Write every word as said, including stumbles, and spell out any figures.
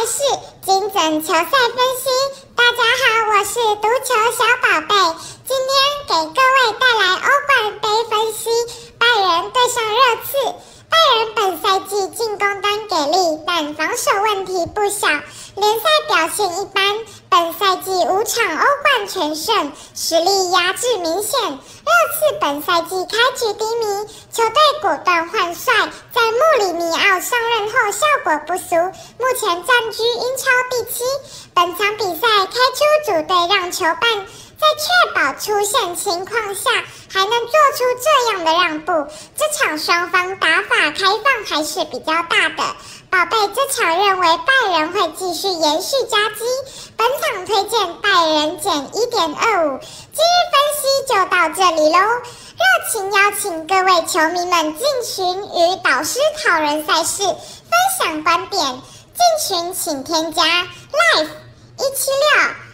是精准球赛分析。大家好，我是足球小宝贝，今天给各位带来欧冠杯分析。拜仁对上热刺，拜仁本赛季进攻端给力，但防守问题不小，联赛表现一般。本赛季五场欧冠全胜，实力压制明显。热刺本赛季开局低迷，球队果断换帅，在穆里尼奥上任后效果不俗，目前暂居英超第七。本场比赛开出主队让球半，在确保出线情况下，还能做出这样的让步，这场双方打法开放还是比较大的。宝贝这场认为拜仁会继续延续夹击，本场推荐拜仁减 一点二五。今日分析就到这里咯，热情邀请各位球迷们进群与导师讨论赛事，分享观点。进群请添加 live 一七六